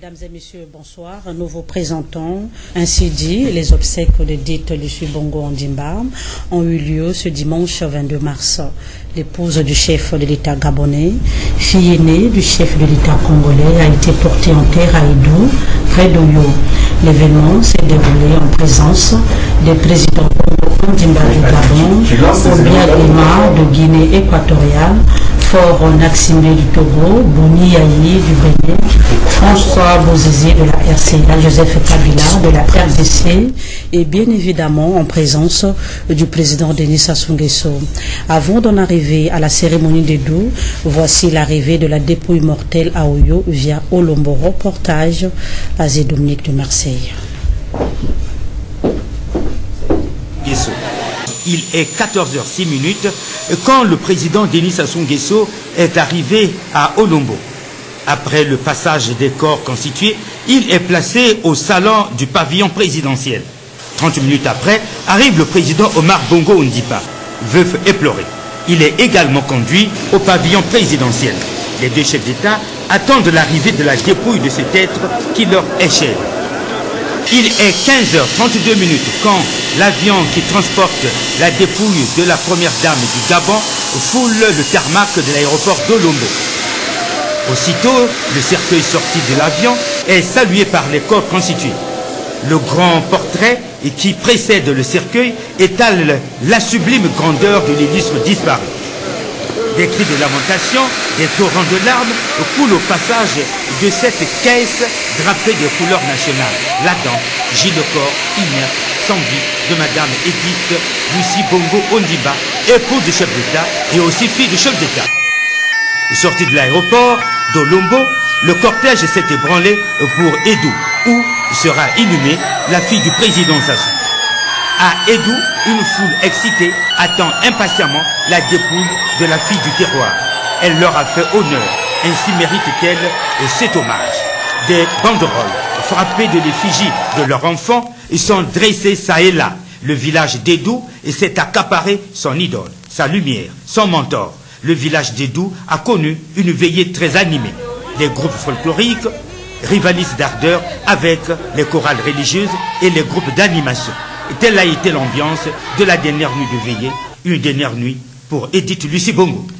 Mesdames et messieurs, bonsoir. Nous vous présentons, ainsi dit, les obsèques de dite Lucie Bongo Ondimba ont eu lieu ce dimanche 22 mars. L'épouse du chef de l'État gabonais, fille aînée du chef de l'État congolais, a été portée en terre à Edou, près d'Oyo. L'événement s'est déroulé en présence des présidents Ondimba du Gabon, Obia Lima de Guinée équatoriale, Fort Naximé du Togo, Bouni Yayi du Bénin, François Bozizé de la RCA, Joseph Kabila de la RDC et bien évidemment en présence du président Denis Sassou Nguesso. Avant d'en arriver à la cérémonie d'Edou, voici l'arrivée de la dépouille mortelle à Oyo via Olombo. Reportage à Dominique de Marseille. Il est 14h06 quand le président Denis Sassou Nguesso est arrivé à Olombo. Après le passage des corps constitués, il est placé au salon du pavillon présidentiel. 30 minutes après, arrive le président Omar Bongo Ondimba, veuf éploré. Il est également conduit au pavillon présidentiel. Les deux chefs d'État attendent l'arrivée de la dépouille de cet être qui leur est cher. Il est 15h32 quand l'avion qui transporte la dépouille de la première dame du Gabon foule le tarmac de l'aéroport d'Olombo. Aussitôt, le cercueil sorti de l'avion est salué par les corps constitués. Le grand portrait qui précède le cercueil étale la sublime grandeur de l'illustre disparu. Des cris de lamentation, des torrents de larmes coulent au passage de cette caisse drapée des couleurs nationales. Là-dedans gît le corps inerte, sans vie, de Madame Edith Lucie Bongo Ondimba, épouse du chef d'État et aussi fille du chef d'État. Sortie de l'aéroport d'Olombo, le cortège s'est ébranlé pour Edou, où sera inhumée la fille du président Sassou. À Edou, une foule excitée attend impatiemment la dépouille de la fille du terroir. Elle leur a fait honneur, ainsi mérite-t-elle cet hommage. Des banderoles frappées de l'effigie de leur enfant sont dressées ça et là. Le village d'Edou s'est accaparé son idole, sa lumière, son mentor. Le village d'Edou a connu une veillée très animée. Les groupes folkloriques rivalisent d'ardeur avec les chorales religieuses et les groupes d'animation. Telle a été l'ambiance de la dernière nuit de veillée, une dernière nuit pour Edith Lucie Bongo.